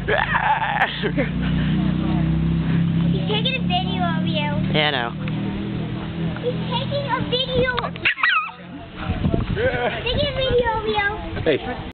He's taking a video of you. Yeah, I know. He's taking a video. Taking a video of you. Hey.